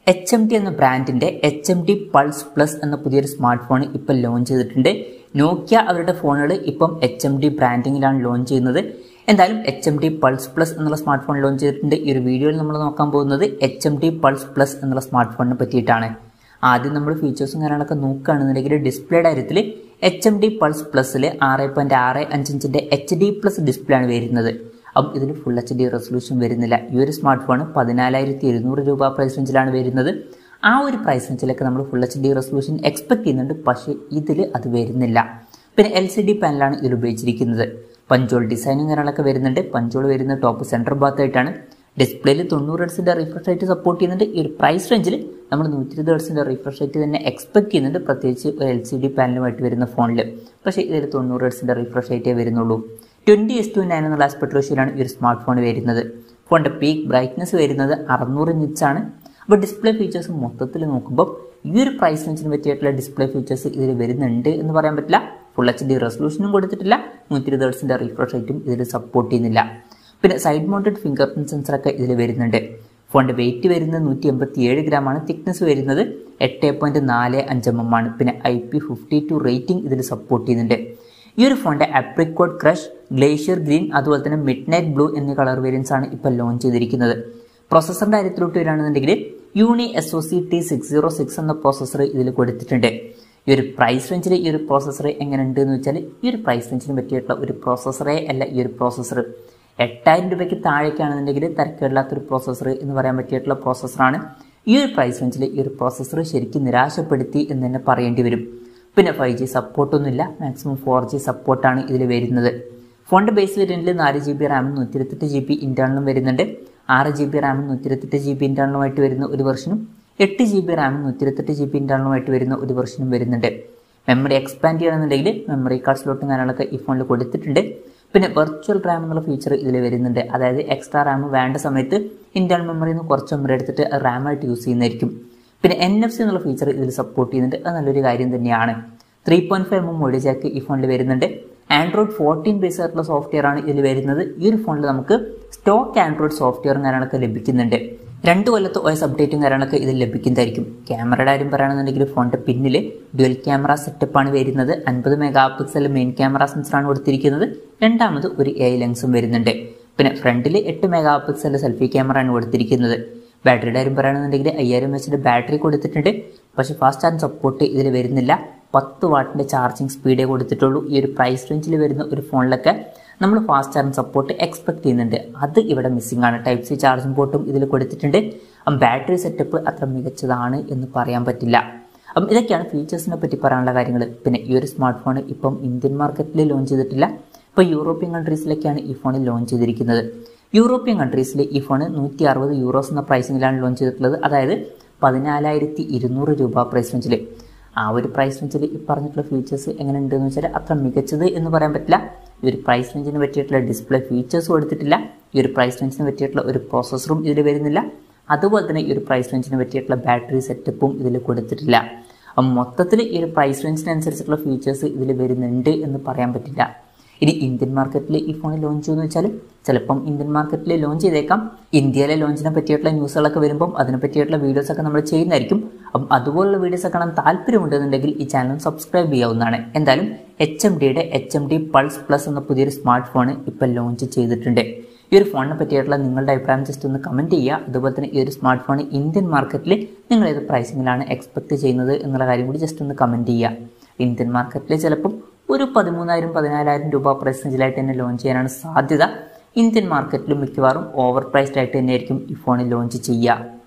HMD എന്ന ബ്രാൻഡിന്റെ HMD pulse plus എന്ന പുതിയൊരു സ്മാർട്ട് ഫോൺ ഇപ്പോൾ ലോഞ്ച് ചെയ്തിട്ടുണ്ട്. നോക്കിയ അവരുടെ ഫോണുകൾ ഇപ്പം HMD ബ്രാൻഡിങ്ങിലാണ് ലോഞ്ച് ചെയ്യുന്നത്. എന്തായാലും HMD പൾസ് പ്ലസ് എന്നുള്ള സ്മാർട്ട് ഫോൺ ലോഞ്ച് ചെയ്തിട്ടുണ്ട്. ഈ ഒരു വീഡിയോയിൽ നമ്മൾ നോക്കാൻ പോകുന്നത് HMD പൾസ് പ്ലസ് എന്നുള്ള സ്മാർട്ട് ഫോണിനെ പറ്റിയിട്ടാണ്. ആദ്യം നമ്മൾ ഫീച്ചേഴ്സും കാര്യങ്ങളൊക്കെ നോക്കുകയാണെന്നുണ്ടെങ്കിൽ ഡിസ്പ്ലേയുടെ കാര്യത്തിൽ HMD പൾസ് പ്ലസ്സിൽ 6.65 ഇഞ്ചിന്റെ HD പ്ലസ് ഡിസ്പ്ലേ ആണ് വരുന്നത്. അപ്പം ഇതിന് ഫുൾ HD റെസൊല്യൂഷൻ വരുന്നില്ല. ഈ ഒരു സ്മാർട്ട് ഫോൺ 14,200 രൂപ പ്രൈസ് റേഞ്ചിലാണ് വരുന്നത്. ആ ഒരു പ്രൈസ് റേഞ്ചിലൊക്കെ നമ്മൾ ഫുൾ HD റെസൊല്യൂഷൻ എക്സ്പെക്ട് ചെയ്യുന്നുണ്ട്, പക്ഷേ ഇതിൽ അത് വരുന്നില്ല. പിന്നെ LCD പാനലാണ് ഇതിൽ ഉപയോഗിച്ചിരിക്കുന്നത്. പഞ്ചോൾ ഡിസൈനും കാര്യങ്ങളൊക്കെ വരുന്നുണ്ട്. പഞ്ചോൾ വരുന്നത് ടോപ്പ് സെൻറ്റർ ഭാഗത്ത് ആയിട്ടാണ്. ഡിസ്പ്ലേയിൽ 90 ഹെർട്സിൻ്റെ റിഫ്രഷ് റേറ്റ് സപ്പോർട്ട് ചെയ്യുന്നുണ്ട്. ഈ ഒരു പ്രൈസ് റേഞ്ചിൽ നമ്മൾ 120 ഹെർട്സിൻ്റെ റിഫ്രഷ് റേറ്റ് തന്നെ എക്സ്പെക്ട് ചെയ്യുന്നുണ്ട്, പ്രത്യേകിച്ച് LCD പാനലുമായിട്ട് വരുന്ന ഫോണിൽ. പക്ഷേ ഇതിൽ 90 ഹെർട്സിൻ്റെ റിഫ്രഷ് റേറ്റേ വരുന്നുള്ളൂ. 20:9 എന്നുള്ള ആസ്പെക്ട് റേഷ്യോയിലാണ് ഈ ഒരു സ്മാർട്ട് ഫോൺ വരുന്നത്. ഫോണിൻ്റെ പീക്ക് ബ്രൈറ്റ്നസ് വരുന്നത് 600 നിറ്റ്സാണ്. അപ്പോൾ ഡിസ്പ്ലേ ഫീച്ചേഴ്സ് മൊത്തത്തിൽ നോക്കുമ്പോൾ ഈ ഒരു പ്രൈസ് റേഞ്ചിന് പറ്റിയിട്ടുള്ള ഡിസ്പ്ലേ ഫീച്ചേഴ്സ് ഇതിൽ വരുന്നുണ്ട് എന്ന് പറയാൻ പറ്റില്ല. ഫുൾ HD റെസൊല്യൂഷനും കൊടുത്തിട്ടില്ല, 120 ഹെർട്സിൻ്റെ റിഫ്രഷ് റേറ്റും ഇതിൽ സപ്പോർട്ട് ചെയ്യുന്നില്ല. പിന്നെ സൈഡ് മൗണ്ടഡ് ഫിംഗർ പ്രിന്റ് സെൻസറൊക്കെ ഇതിൽ വരുന്നുണ്ട്. ഫോണിൻ്റെ വെയിറ്റ് വരുന്നത് 187 ഗ്രാമാണ്. തിക്നെസ് വരുന്നത് 8.45 mm ആണ്. പിന്നെ IP52 റേറ്റിംഗ് ഇതിൽ സപ്പോർട്ട് ചെയ്യുന്നുണ്ട്. ഈ ഒരു ഫോണിൻ്റെ ആപ്രിക്കോട്ട് ക്രഷ്, ഗ്ലേഷ്യർ ഗ്രീൻ, അതുപോലെ തന്നെ മിഡ് നൈറ്റ് ബ്ലൂ എന്നീ കളർ വേരിയൻസ് ആണ് ഇപ്പോൾ ലോഞ്ച് ചെയ്തിരിക്കുന്നത്. പ്രൊസസ്സറിൻ്റെ കാര്യത്തിലോട്ട് വരികയാണെന്നുണ്ടെങ്കിൽ യൂണി SoC T606 എന്ന പ്രോസസ്സർ ഇതിൽ കൊടുത്തിട്ടുണ്ട്. ഈ ഒരു പ്രൈസ് റേഞ്ചിൽ ഈ ഒരു പ്രോസസ്സർ എങ്ങനെ ഉണ്ട് എന്ന് വെച്ചാൽ ഈ ഒരു പ്രൈസ് റേഞ്ചിന് പറ്റിയിട്ടുള്ള ഒരു പ്രോസസ്സറേ അല്ല ഈ ഒരു പ്രോസസ്സർ. 8,000 രൂപയ്ക്ക് താഴേക്കാണെന്നുണ്ടെങ്കിൽ തരക്കേടില്ലാത്തൊരു പ്രോസസ്സർ എന്ന് പറയാൻ പറ്റിയിട്ടുള്ള പ്രോസസ്സറാണ്. ഈ ഒരു പ്രൈസ് റേഞ്ചിൽ ഈ ഒരു പ്രോസസ്സർ ശരിക്കും നിരാശപ്പെടുത്തി എന്ന് തന്നെ പറയേണ്ടി വരും. പിന്നെ 5G സപ്പോർട്ടൊന്നുമില്ല, മാക്സിമം 4G സപ്പോർട്ടാണ് ഇതിൽ വരുന്നത്. ഫോണിൻ്റെ ബേസ് വേരിയൻറ്റിൽ 4GB റാമും 128GB ഇൻറ്റേർണലും വരുന്നുണ്ട്. 6GB റാമും 128GB ഇൻറ്റേർണലുമായിട്ട് വരുന്ന ഒരു വെർഷനും 8GB റാമും 128GB ഇൻറ്റേർണലുമായിട്ട് വരുന്ന ഒരു വെർഷനും വരുന്നുണ്ട്. മെമ്മറി എക്സ്പാൻഡ് ചെയ്യണമെന്നുണ്ടെങ്കിൽ മെമ്മറി കാർഡ് സ്ലോട്ടും കാര്യങ്ങളൊക്കെ ഈ ഫോണിൽ കൊടുത്തിട്ടുണ്ട്. പിന്നെ വെർച്വൽ റാം എന്നുള്ള ഫീച്ചർ ഇതിൽ വരുന്നുണ്ട്. അതായത് എക്സ്ട്രാ റാം വേണ്ട സമയത്ത് ഇൻറ്റേർണൽ മെമ്മറിയിൽ നിന്ന് കുറച്ച് മെമ്മറി എടുത്തിട്ട് റാമായിട്ട് യൂസ് ചെയ്യുന്നതായിരിക്കും. പിന്നെ NFC എന്നുള്ള ഫീച്ചർ ഇതിൽ സപ്പോർട്ട് ചെയ്യുന്നുണ്ട്. അത് നല്ലൊരു കാര്യം തന്നെയാണ്. 3.5mm ഓഡിയോ ജാക്ക് ഈ ഫോണിൽ വരുന്നുണ്ട്. ആൻഡ്രോയിഡ് 14 ബേസ് ആയിട്ടുള്ള സോഫ്റ്റ്വെയർ ആണ് ഇതിൽ വരുന്നത്. ഈ ഒരു ഫോണിൽ നമുക്ക് സ്റ്റോക്ക് ആൻഡ്രോയിഡ് സോഫ്റ്റ്വെയറും കാര്യങ്ങളൊക്കെ ലഭിക്കുന്നുണ്ട്. 2 കൊല്ലത്തെ OS അപ്ഡേറ്റും കാര്യങ്ങളൊക്കെ ഇതിൽ ലഭിക്കുന്നതായിരിക്കും. ക്യാമറയുടെ കാര്യം പറയുകയാണെന്നുണ്ടെങ്കിൽ ഫോണിൻ്റെ പിന്നിൽ ഡ്യുവൽ ക്യാമറ സെറ്റപ്പാണ് വരുന്നത്. 50 മെഗാപിക്സൽ മെയിൻ ക്യാമറ സെൻസറാണ് കൊടുത്തിരിക്കുന്നത്. രണ്ടാമത് ഒരു AI ലെൻസും വരുന്നുണ്ട്. പിന്നെ ഫ്രണ്ടിൽ 8 മെഗാപിക്സൽ സെൽഫി ക്യാമറ ആണ് കൊടുത്തിരിക്കുന്നത്. ബാറ്ററിയുടെ കാര്യം പറയുകയാണെന്നുണ്ടെങ്കിൽ 5000 mAh ബാറ്ററി കൊടുത്തിട്ടുണ്ട്. പക്ഷേ ഫാസ്റ്റ് ചാർജ് സപ്പോർട്ട് ഇതിൽ വരുന്നില്ല. 10 വാട്ടിൻ്റെ ചാർജിങ് സ്പീഡേ കൊടുത്തിട്ടുള്ളൂ. ഈ ഒരു പ്രൈസ് റേഞ്ചിൽ വരുന്ന ഒരു ഫോണിലൊക്കെ നമ്മൾ ഫാസ്റ്റ് ചാർജിങ് സപ്പോർട്ട് എക്സ്പെക്ട് ചെയ്യുന്നുണ്ട്. അത് ഇവിടെ മിസ്സിംഗ് ആണ്. Type-C ചാർജിങ് പോർട്ടും ഇതിൽ കൊടുത്തിട്ടുണ്ട്. ബാറ്ററി സെറ്റപ്പ് അത്ര മികച്ചതാണ് എന്ന് പറയാൻ പറ്റില്ല. അപ്പം ഇതൊക്കെയാണ് ഫീച്ചേഴ്സിനെ പറ്റി പറയാനുള്ള കാര്യങ്ങൾ. പിന്നെ ഈ ഒരു സ്മാർട്ട് ഫോൺ ഇപ്പം ഇന്ത്യൻ മാർക്കറ്റിൽ ലോഞ്ച് ചെയ്തിട്ടില്ല. ഇപ്പോൾ യൂറോപ്യൻ കൺട്രീസിലൊക്കെയാണ് ഈ ഫോൺ ലോഞ്ച് ചെയ്തിരിക്കുന്നത്. യൂറോപ്യൻ കൺട്രീസിൽ ഈ ഫോൺ 160 യൂറോസ് എന്ന പ്രൈസിങ്ങിലാണ് ലോഞ്ച് ചെയ്തിട്ടുള്ളത്. അതായത് 14,200 രൂപ പ്രൈസ് റേഞ്ചിൽ. ആ ഒരു പ്രൈസ് റേഞ്ചിൽ ഈ പറഞ്ഞിട്ടുള്ള ഫീച്ചേഴ്സ് എങ്ങനെ ഉണ്ടെന്ന് വെച്ചാൽ അത്ര മികച്ചത് എന്ന് പറയാൻ പറ്റില്ല. ഈ ഒരു പ്രൈസ് റേഞ്ചിന് പറ്റിയിട്ടുള്ള ഡിസ്പ്ലേ ഫീച്ചേഴ്സ് കൊടുത്തിട്ടില്ല. ഈ ഒരു പ്രൈസ് റേഞ്ചിന് പറ്റിയിട്ടുള്ള ഒരു പ്രോസസ്സറും ഇതിൽ വരുന്നില്ല. അതുപോലെ തന്നെ ഈ ഒരു പ്രൈസ് റേഞ്ചിന് പറ്റിയിട്ടുള്ള ബാറ്ററി സെറ്റപ്പും ഇതിൽ കൊടുത്തിട്ടില്ല. മൊത്തത്തിൽ ഈ ഒരു പ്രൈസ് റേഞ്ചിനനുസരിച്ചിട്ടുള്ള ഫീച്ചേഴ്സ് ഇതിൽ വരുന്നുണ്ട് എന്ന് പറയാൻ പറ്റില്ല. ഇനി ഇന്ത്യൻ മാർക്കറ്റിൽ ഈ ഫോൺ ലോഞ്ച് ചെയ്യുമെന്ന് വെച്ചാൽ ചിലപ്പം ഇന്ത്യൻ മാർക്കറ്റിൽ ലോഞ്ച് ചെയ്തേക്കാം. ഇന്ത്യയിലെ ലോഞ്ചിനെ പറ്റിയിട്ടുള്ള ന്യൂസുകളൊക്കെ വരുമ്പം അതിനെ പറ്റിയിട്ടുള്ള വീഡിയോസൊക്കെ നമ്മൾ ചെയ്യുന്നതായിരിക്കും. അപ്പം അതുപോലുള്ള വീഡിയോസൊക്കെ കാണാൻ താല്പര്യമുണ്ടെന്നുണ്ടെങ്കിൽ ഈ ചാനൽ സബ്സ്ക്രൈബ് ചെയ്യാവുന്നതാണ്. എന്തായാലും HMDയുടെ HMD പൾസ് പ്ലസ് എന്ന പുതിയൊരു സ്മാർട്ട് ഫോൺ ഇപ്പോൾ ലോഞ്ച് ചെയ്തിട്ടുണ്ട്. ഈ ഒരു ഫോണിനെ പറ്റിയിട്ടുള്ള നിങ്ങളുടെ അഭിപ്രായം ജസ്റ്റ് ഒന്ന് കമൻറ്റ് ചെയ്യുക. അതുപോലെ തന്നെ ഈ ഒരു സ്മാർട്ട് ഫോൺ ഇന്ത്യൻ മാർക്കറ്റിൽ നിങ്ങൾ ഏത് പ്രൈസിങ്ങിലാണ് എക്സ്പെക്ട് ചെയ്യുന്നത് എന്നുള്ള കാര്യം കൂടി ജസ്റ്റ് ഒന്ന് കമൻറ്റ് ചെയ്യുക. ഇന്ത്യൻ മാർക്കറ്റിൽ ചിലപ്പം ഒരു 13,000-14,000 രൂപ പ്രൈസ് റേഞ്ചിലായിട്ട് തന്നെ ലോഞ്ച് ചെയ്യാനാണ് സാധ്യത. ഇന്ത്യൻ മാർക്കറ്റിലും മിക്കവാറും ഓവർ പ്രൈസ്ഡ് ആയിട്ട് തന്നെയായിരിക്കും ഈ ഫോൺ ലോഞ്ച് ചെയ്യുക.